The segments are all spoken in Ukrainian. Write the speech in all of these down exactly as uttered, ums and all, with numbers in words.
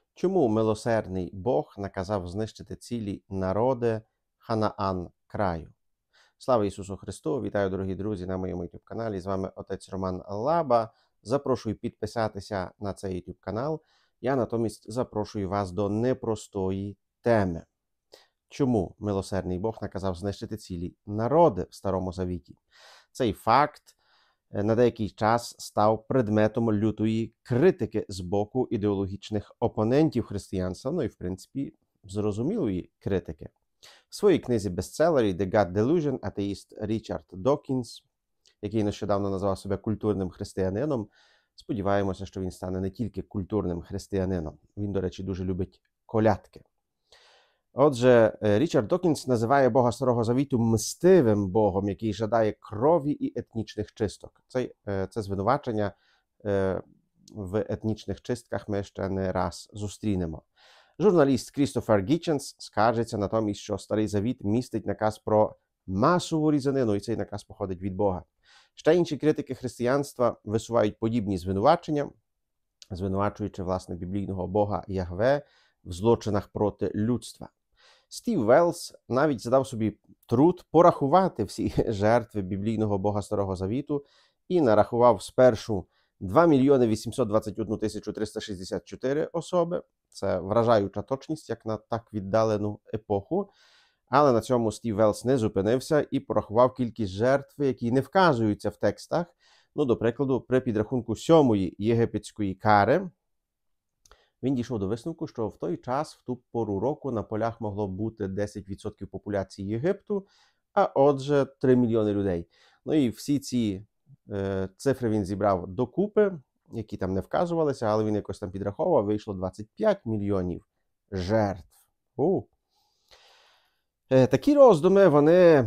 Чому милосердний Бог наказав знищити цілі народи Ханаан краю? Слава Ісусу Христу! Вітаю, дорогі друзі, на моєму YouTube каналі. З вами отець Роман Лаба. Запрошую підписатися на цей YouTube канал. Я натомість запрошую вас до непростої теми. Чому милосердний Бог наказав знищити цілі народи в Старому Завіті? Цей факт на деякий час став предметом лютої критики з боку ідеологічних опонентів християнства, ну і, в принципі, зрозумілої критики. В своїй книзі-бестселері «The God Delusion» атеїст Річард Докінс, який нещодавно назвав себе культурним християнином, сподіваємося, що він стане не тільки культурним християнином. Він, до речі, дуже любить колядки. Отже, Річард Докінс називає Бога Старого Завіту мстивим Богом, який жадає крові і етнічних чисток. Це, це звинувачення в етнічних чистках ми ще не раз зустрінемо. Журналіст Крістофер Гітченс скаржиться натомість, що Старий Завіт містить наказ про масову різанину, і цей наказ походить від Бога. Ще інші критики християнства висувають подібні звинувачення, звинувачуючи, власне, біблійного Бога Ягве в злочинах проти людства. Стів Велс навіть задав собі труд порахувати всі жертви біблійного Бога Старого Завіту і нарахував спершу два мільйони вісімсот двадцять одну тисячу триста шістдесят чотири особи. Це вражаюча точність, як на так віддалену епоху. Але на цьому Стів Велс не зупинився і порахував кількість жертв, які не вказуються в текстах. Ну, до прикладу, при підрахунку сьомої єгипетської кари, він дійшов до висновку, що в той час, в ту пору року, на полях могло бути десять відсотків популяції Єгипту, а отже, три мільйони людей. Ну і всі ці е, цифри він зібрав докупи, які там не вказувалися, але він якось там підраховував, вийшло двадцять п'ять мільйонів жертв. У. Е, такі роздуми, вони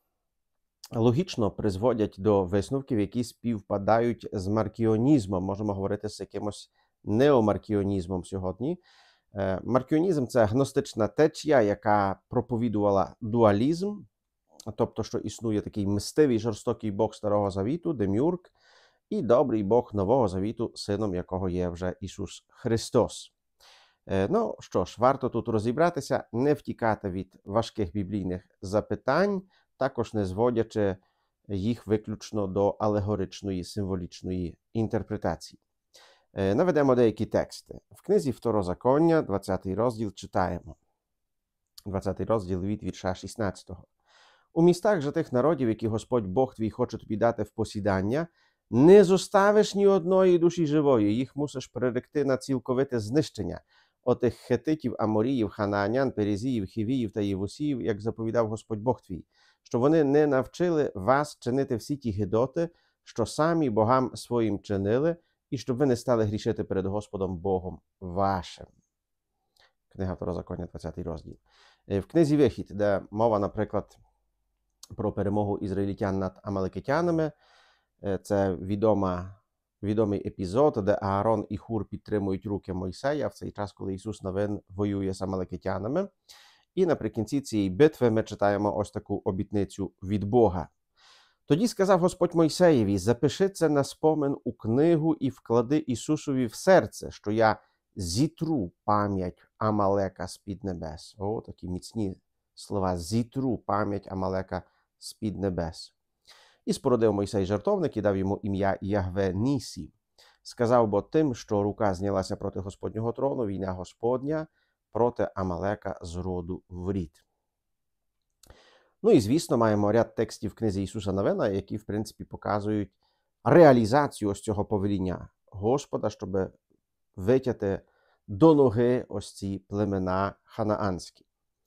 логічно призводять до висновків, які співпадають з маркіонізмом. Можемо говорити з якимось неомаркіонізмом сьогодні. Маркіонізм – це гностична течія, яка проповідувала дуалізм, тобто, що існує такий мстивий, жорстокий Бог Старого Завіту, Деміург, і добрий Бог Нового Завіту, сином якого є вже Ісус Христос. Ну що ж, варто тут розібратися, не втікати від важких біблійних запитань, також не зводячи їх виключно до алегоричної, символічної інтерпретації. Наведемо деякі тексти. В книзі Второзаконня, двадцятий розділ, читаємо. двадцятий розділ від вірша шістнадцятого. «У містах же тих народів, які Господь Бог твій хоче тобі дати в посідання, не зоставиш ні одної душі живої, їх мусиш приректи на цілковите знищення отих хетитів, аморіїв, ханаанян, перезіїв, хівіїв та євусіїв, як заповідав Господь Бог твій, що вони не навчили вас чинити всі ті гидоти, що самі богам своїм чинили, і щоб ви не стали грішити перед Господом Богом вашим». Книга Второзаконня, двадцятий розділ. В книзі Вихід, де мова, наприклад, про перемогу ізраїльтян над амалекитянами, це відома, відомий епізод, де Аарон і Хур підтримують руки Мойсея в цей час, коли Ісус Навин воює з амалекитянами. І наприкінці цієї битви ми читаємо ось таку обітницю від Бога. «Тоді сказав Господь Мойсеєві, запиши це на спомин у книгу і вклади Ісусові в серце, що я зітру пам'ять Амалека з-під небес». О, такі міцні слова. «Зітру пам'ять Амалека з-під небес». І спорудив Мойсей жертовник і дав йому ім'я Ягве Нісі. Сказав бо тим, що рука знялася проти Господнього трону, війна Господня проти Амалека з роду в рід. Ну і, звісно, маємо ряд текстів в книзі Ісуса Навина, які, в принципі, показують реалізацію ось цього повеління Господа, щоб витягти до ноги ось ці племена ханаанські.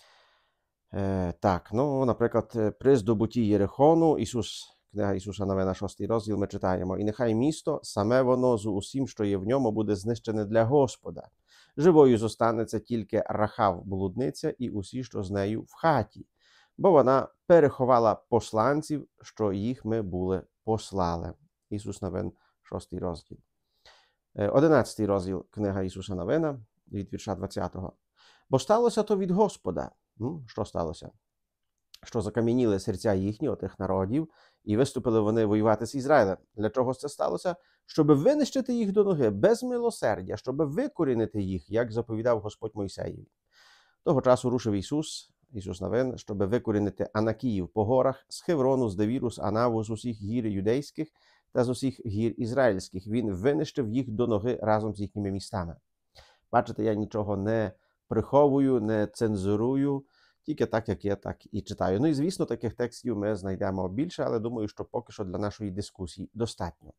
Е, так, ну, наприклад, при здобутті Єрихону, Ісус, книга Ісуса Навина, шостий розділ, ми читаємо: «І нехай місто, саме воно з усім, що є в ньому, буде знищене для Господа. Живою зостанеться тільки Рахав, блудниця, і усі, що з нею в хаті. Бо вона переховала посланців, що їх ми були послали». Ісус Навин, шостий розділ. Одинадцятий розділ, книга Ісуса Навина, від вірша двадцятого. «Бо сталося то від Господа». Ну, що сталося? що закам'яніли серця їхні, отих народів, і виступили вони воювати з Ізраїлем. Для чого це сталося? Щоб винищити їх до ноги без милосердя, щоб викорінити їх, як заповідав Господь Мойсеєві. Того часу рушив Ісус, Ісус Навин, щоб викорінити Анакіїв по горах, з Хеврону, з Девіру, з Анаву, з усіх гір юдейських та з усіх гір ізраїльських. Він винищив їх до ноги разом з їхніми містами. Бачите, я нічого не приховую, не цензурую, тільки так, як я, так і читаю. Ну і, звісно, таких текстів ми знайдемо більше, але думаю, що поки що для нашої дискусії достатньо.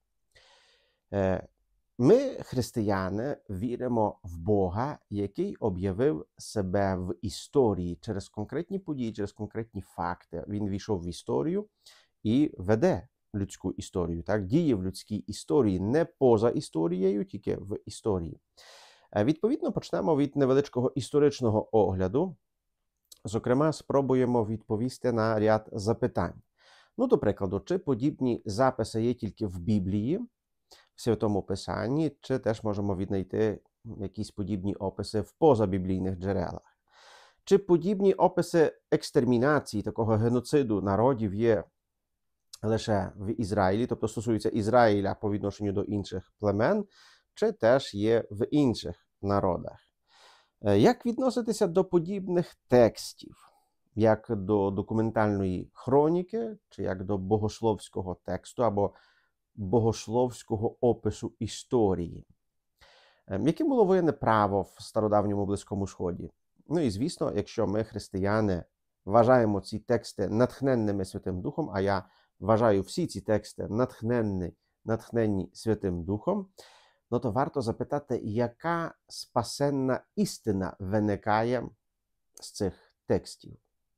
Ми, християни, віримо в Бога, який об'явив себе в історії через конкретні події, через конкретні факти. Він війшов в історію і веде людську історію, так? Діє в людській історії, не поза історією, тільки в історії. Відповідно, почнемо від невеличкого історичного огляду. Зокрема, спробуємо відповісти на ряд запитань. Ну, до прикладу, чи подібні записи є тільки в Біблії, в Святому Писанні, чи теж можемо віднайти якісь подібні описи в позабіблійних джерелах? Чи подібні описи екстермінації, такого геноциду народів є лише в Ізраїлі, тобто стосуються Ізраїля по відношенню до інших племен, чи теж є в інших народах? Як відноситися до подібних текстів, як до документальної хроніки, чи як до богословського тексту або богословського опису історії? Яким було воєнне право в стародавньому Близькому Сході? Ну і, звісно, якщо ми, християни, вважаємо ці тексти натхненними Святим Духом, а я вважаю всі ці тексти натхненні, натхненні Святим Духом, ну то варто запитати, яка спасенна істина виникає з цих текстів.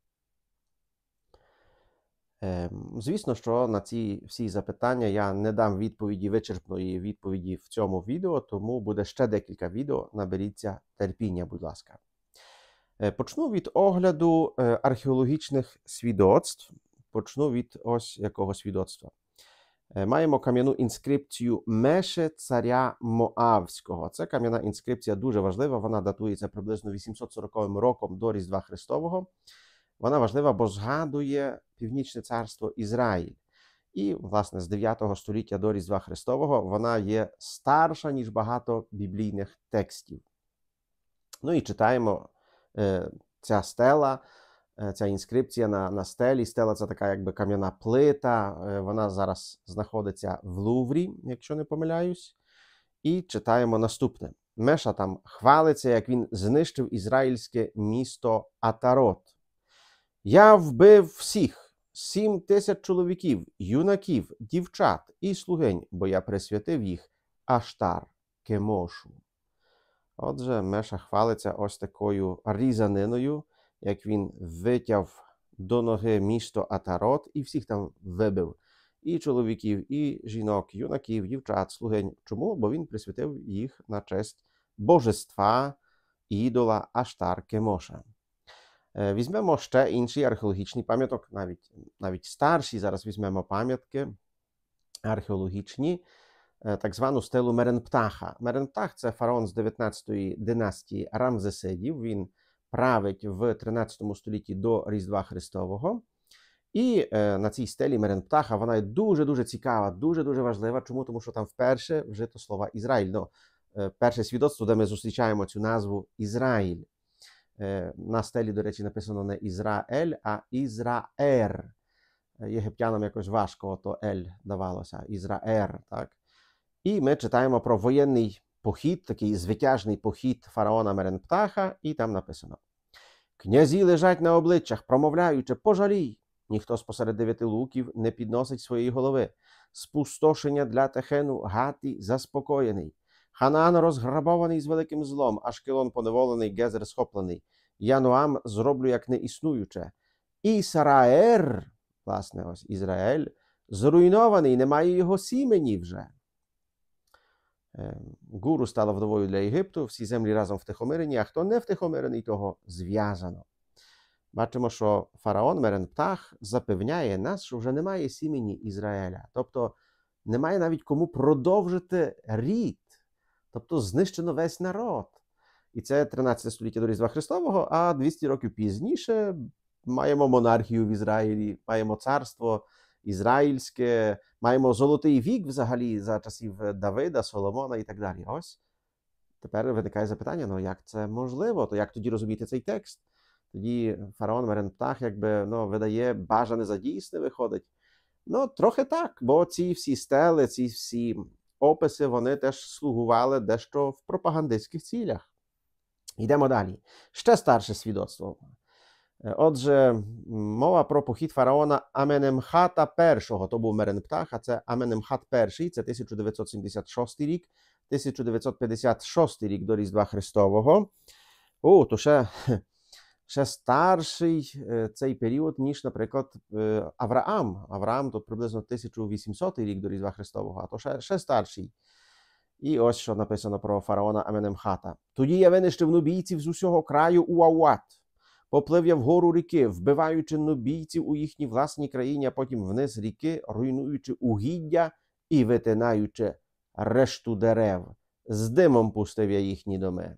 Звісно, що на ці всі запитання я не дам відповіді, вичерпної відповіді в цьому відео, тому буде ще декілька відео, наберіться терпіння, будь ласка. Почну від огляду археологічних свідоцтв. Почну від ось якого свідоцтва. Маємо кам'яну інскрипцію Меше царя Моавського. Це кам'яна інскрипція дуже важлива, вона датується приблизно вісімсот сороковим роком до Різдва Христового. Вона важлива, бо згадує Північне царство Ізраїль. І, власне, з дев'ятого століття до Різдва Христового вона є старша, ніж багато біблійних текстів. Ну і читаємо е, ця стела, е, ця інскрипція на, на стелі. Стела – це така якби кам'яна плита. Е, вона зараз знаходиться в Луврі, якщо не помиляюсь. І читаємо наступне. Меша там хвалиться, як він знищив ізраїльське місто Атарот. Я вбив всіх, сім тисяч чоловіків, юнаків, дівчат і слугинь, бо я присвятив їх Аштар Кемошу. Отже, Меша хвалиться ось такою різаниною, як він витяв до ноги місто Атарот і всіх там вибив. І чоловіків, і жінок, юнаків, дівчат, слугинь. Чому? Бо він присвятив їх на честь божества, ідола Аштар Кемоша. Візьмемо ще інший археологічний пам'яток, навіть, навіть старші, зараз візьмемо пам'ятки археологічні, так звану стелу Меренптаха. Меренптах – це фараон з дев'ятнадцятої династії Рамзесидів, він править в тринадцятому столітті до Різдва Христового. І е, на цій стелі Меренптаха вона є дуже-дуже цікава, дуже-дуже важлива. Чому? Тому що там вперше вжито слова Ізраїль. Ну, е, перше свідоцтво, де ми зустрічаємо цю назву Ізраїль. Е, на стелі, до речі, написано не Ізраель, а Ізраер. Єгиптянам якось важко то Ель давалося, Ізраер, так? І ми читаємо про воєнний похід, такий звитяжний похід фараона Меренптаха, і там написано: «Князі лежать на обличчях, промовляючи, пожалій. Ніхто спосеред дев'яти луків не підносить своєї голови. Спустошення для Техену Гаті заспокоєний. Ханаан розграбований з великим злом, Ашкелон поневолений, Гезер схоплений. Януам зроблю як неіснуюче. Ісраер, власне, ось Ізраїль, зруйнований, немає його сімені вже. Гуру стала вдовою для Єгипту, всі землі разом втихомирені, а хто не втихомирений, того зв'язано. Бачимо, що фараон Меренптах запевняє нас, що вже немає сімені Ізраїля. Тобто немає навіть кому продовжити рід. Тобто знищено весь народ. І це тринадцяте століття до Різдва Христового, а двісті років пізніше маємо монархію в Ізраїлі, маємо царство ізраїльське, маємо золотий вік взагалі за часів Давида, Соломона і так далі. Ось тепер виникає запитання, ну як це можливо? То як тоді розуміти цей текст? Тоді фараон Мерен-Птах якби ну, видає бажане за дійсне, виходить. Ну, трохи так, бо ці всі стели, ці всі описи, вони теж слугували дещо в пропагандистських цілях. Йдемо далі. Ще старше свідоцтво. Отже, мова про похід фараона Аменемхата першого, то був Мерен-Птах, а це Аменемхат перший, це тисяча дев'ятсот сімдесят шостий рік, тисяча дев'ятсот п'ятдесят шостий рік до Різдва Христового. О, то ще, ще старший цей період, ніж, наприклад, Авраам. Авраам то приблизно тисяча вісімсотий рік до Різдва Христового, а то ще, ще старший. І ось що написано про фараона Аменемхата. Тоді я винищив нубійців з усього краю Уауат. Поплив я вгору ріки, вбиваючи нубійців у їхній власній країні, а потім вниз ріки, руйнуючи угіддя і витинаючи решту дерев. З димом пустив я їхні доми.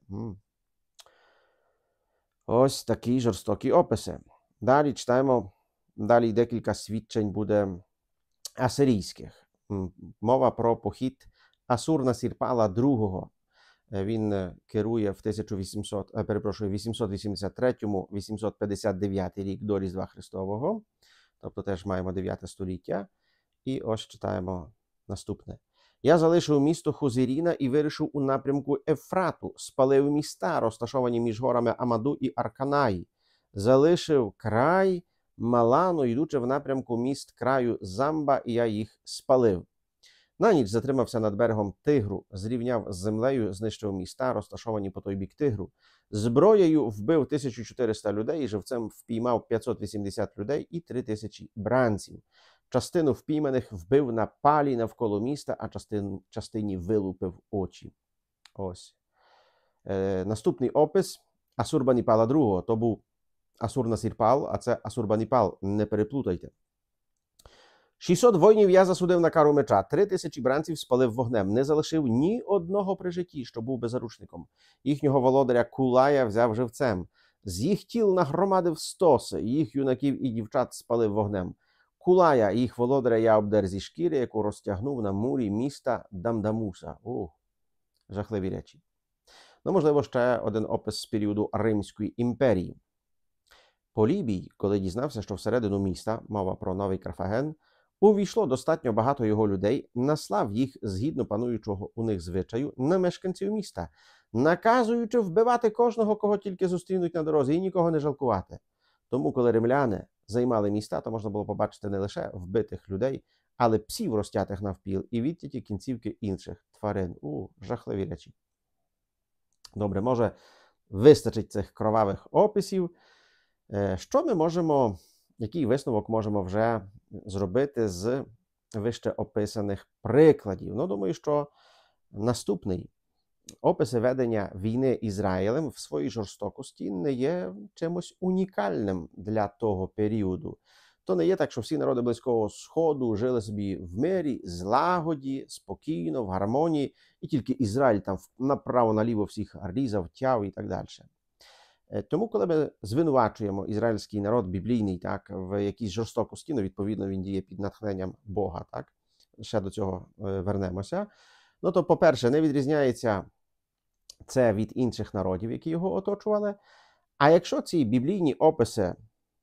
Ось такі жорстокі описи. Далі читаємо, далі декілька свідчень буде асирійських. Мова про похід Асур-Насірпала другого. Він керує в тисяча вісімсот, перепрошую, вісімсот вісімдесят третьому - вісімсот п'ятдесят дев'ятий рік до Різдва Христового. Тобто теж маємо дев'яте століття. І ось читаємо наступне. Я залишив місто Хозиріна і вирішив у напрямку Ефрату, спалив міста, розташовані між горами Амаду і Арканаї. Залишив край Малану, йдучи в напрямку міст краю Замба, і я їх спалив. На ніч затримався над берегом Тигру, зрівняв з землею, знищив міста, розташовані по той бік Тигру. Зброєю вбив тисячу чотириста людей, живцем впіймав п'ятсот вісімдесят людей і три тисячі бранців. Частину впійманих вбив на палі навколо міста, а частин, частині вилупив очі. Ось. Е, наступний опис Асурбаніпала другого. То був Асур-Насірпал, а це Асурбаніпал. Не переплутайте. шістсот воїнів я засудив на кару меча, три тисячі бранців спалив вогнем, не залишив ні одного при житті, що був беззаручником. Їхнього володаря Кулая взяв живцем. З їх тіл нагромадив стоси, їх юнаків і дівчат спалив вогнем. Кулая, їх володаря я обдер зі шкіри, яку розтягнув на мурі міста Дамдамуса. О, жахливі речі. Ну, можливо, ще один опис з періоду Римської імперії. Полібій, коли дізнався, що всередину міста, мова про Новий Карфаген, увійшло достатньо багато його людей, наслав їх, згідно пануючого у них звичаю, на мешканців міста, наказуючи вбивати кожного, кого тільки зустрінуть на дорозі, і нікого не жалкувати. Тому, коли римляни займали міста, то можна було побачити не лише вбитих людей, але псів, розтятих навпіл, і відтяті кінцівки інших тварин. У, жахливі речі. Добре, може, вистачить цих кровавих описів. Що ми можемо, який висновок можемо вже зробити з вище описаних прикладів? Ну, думаю, що наступний. Описи ведення війни Ізраїлем в своїй жорстокості не є чимось унікальним для того періоду. То не є так, що всі народи Близького Сходу жили собі в мирі, злагоді, спокійно, в гармонії, і тільки Ізраїль там направо-наліво всіх різав, тяв і так далі. Тому, коли ми звинувачуємо ізраїльський народ біблійний так, в якійсь жорстокості, ну, відповідно, він діє під натхненням Бога, так? Ще до цього вернемося. Ну, то, по-перше, не відрізняється це від інших народів, які його оточували. А якщо ці біблійні описи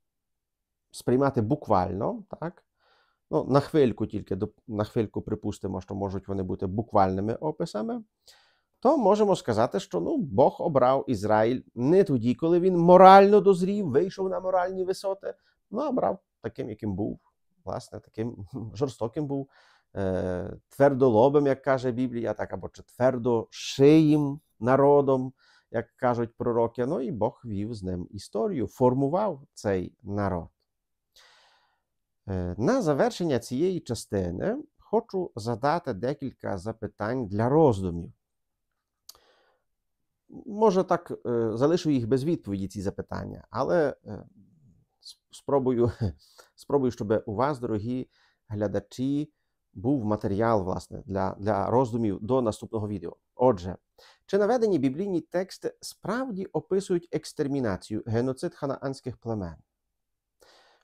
сприймати буквально, так, ну, на хвильку тільки, на хвильку припустимо, що можуть вони бути буквальними описами, то можемо сказати, що ну, Бог обрав Ізраїль не тоді, коли він морально дозрів, вийшов на моральні висоти, ну, обрав таким, яким був, власне, таким жорстоким був, е, твердолобим, як каже Біблія, так, або чи твердошиїм народом, як кажуть пророки, ну, і Бог вів з ним історію, формував цей народ. Е, на завершення цієї частини хочу задати декілька запитань для роздумів. Може, так, залишу їх без відповіді, ці запитання, але спробую, спробую, щоб у вас, дорогі глядачі, був матеріал, власне, для, для роздумів до наступного відео. Отже, чи наведені біблійні тексти справді описують екстермінацію, геноцид ханаанських племен?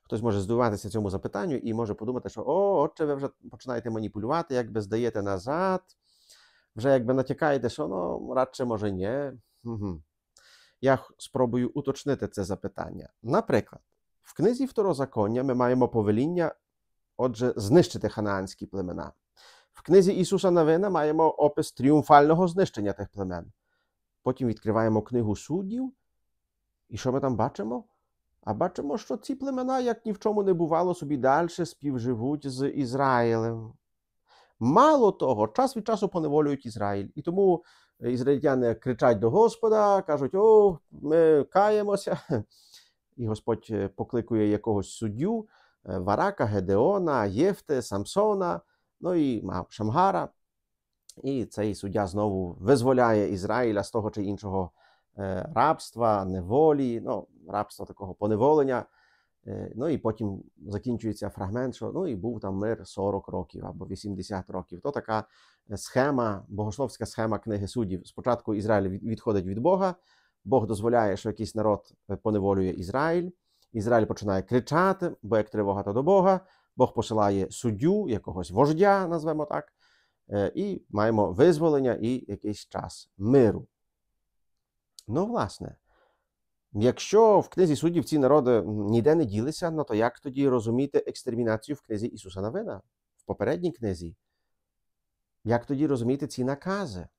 Хтось може здивуватися цьому запитанню і може подумати, що «О, отже, ви вже починаєте маніпулювати, якби здаєте назад, вже якби натякаєте, що ну, радше, може, ні». Угу. Я спробую уточнити це запитання. Наприклад, в книзі Второзаконня ми маємо повеління, отже, знищити ханаанські племена. В книзі Ісуса Навина маємо опис тріумфального знищення тих племен. Потім відкриваємо книгу Суддів, і що ми там бачимо? А бачимо, що ці племена, як ні в чому не бувало, собі далі співживуть з Ізраїлем. Мало того, час від часу поневолюють Ізраїль. І тому ізраїльтяни кричать до Господа, кажуть, о, ми каємося. І Господь покликує якогось суддю, Варака, Гедеона, Єфте, Самсона, ну і Шамгара. І цей суддя знову визволяє Ізраїля з того чи іншого рабства, неволі, ну, рабства такого поневолення. Ну і потім закінчується фрагмент, що ну і був там мир сорок років або вісімдесят років. То така схема, богословська схема книги Суддів. Спочатку Ізраїль відходить від Бога, Бог дозволяє, що якийсь народ поневолює Ізраїль. Ізраїль починає кричати, бо як тривога, то до Бога. Бог посилає суддю, якогось вождя, назвемо так, і маємо визволення і якийсь час миру. Ну, власне, якщо в книзі Суддів ці народи ніде не ділися, ну то як тоді розуміти екстермінацію в книзі Ісуса Навина, в попередній книзі? Як тоді розуміти ці накази?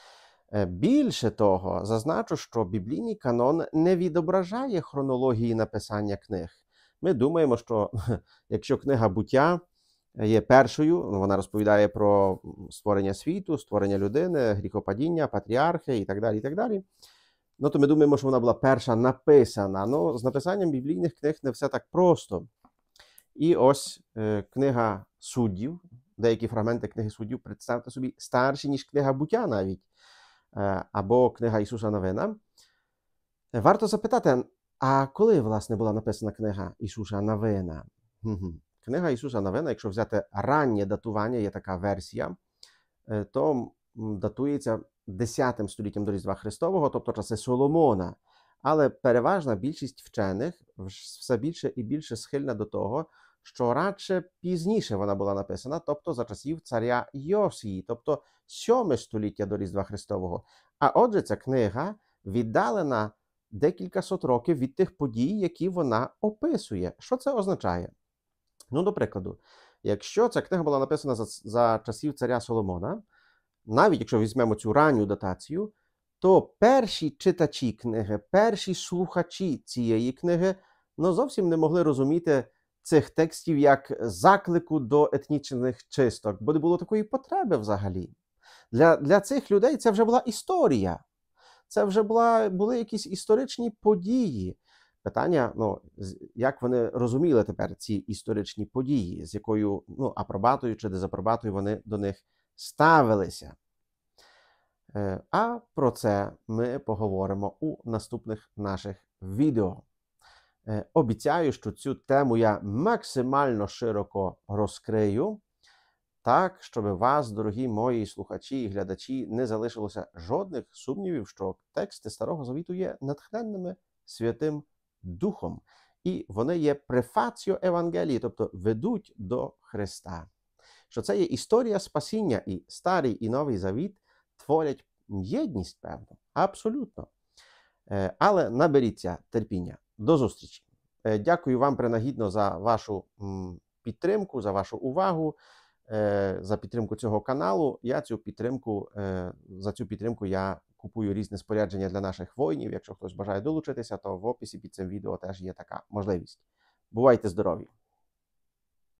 Більше того, зазначу, що біблійний канон не відображає хронології написання книг. Ми думаємо, що якщо книга «Буття» є першою, вона розповідає про створення світу, створення людини, гріхопадіння, патріархи і так далі, і так далі. Ну, то ми думаємо, що вона була перша написана. Ну, з написанням біблійних книг не все так просто. І ось е, книга Суддів, деякі фрагменти книги Суддів, представте собі, старші, ніж книга Буття навіть, е, або книга Ісуса Навина. Варто запитати, а коли, власне, була написана книга Ісуса Навина? Угу. Книга Ісуса Навина, якщо взяти раннє датування, є така версія, е, то датується десятим століттям до Різдва Христового, тобто часи Соломона. Але переважна більшість вчених все більше і більше схильна до того, що радше пізніше вона була написана, тобто за часів царя Йосії, тобто сьоме століття до Різдва Христового. А отже, ця книга віддалена декілька сот років від тих подій, які вона описує. Що це означає? Ну, до прикладу, якщо ця книга була написана за, за часів царя Соломона, навіть якщо візьмемо цю ранню датацію, то перші читачі книги, перші слухачі цієї книги ну, зовсім не могли розуміти цих текстів як заклику до етнічних чисток, бо не було такої потреби взагалі. Для, для цих людей це вже була історія. Це вже була, були якісь історичні події. Питання, ну, як вони розуміли тепер ці історичні події, з якою ну, апробатою чи дезапробатою вони до них ставилися. А про це ми поговоримо у наступних наших відео. Обіцяю, що цю тему я максимально широко розкрию, так, щоб у вас, дорогі мої слухачі і глядачі, не залишилося жодних сумнівів, що тексти Старого Завіту є натхненними Святим Духом. І вони є префаціо Евангелії, тобто ведуть до Христа. Що це є історія спасіння, і Старий і Новий Завіт творять єдність, певно, абсолютно. Але наберіться терпіння. До зустрічі. Дякую вам принагідно за вашу підтримку, за вашу увагу, за підтримку цього каналу. Я цю підтримку, за цю підтримку я купую різне спорядження для наших воїнів. Якщо хтось бажає долучитися, то в описі під цим відео теж є така можливість. Бувайте здорові!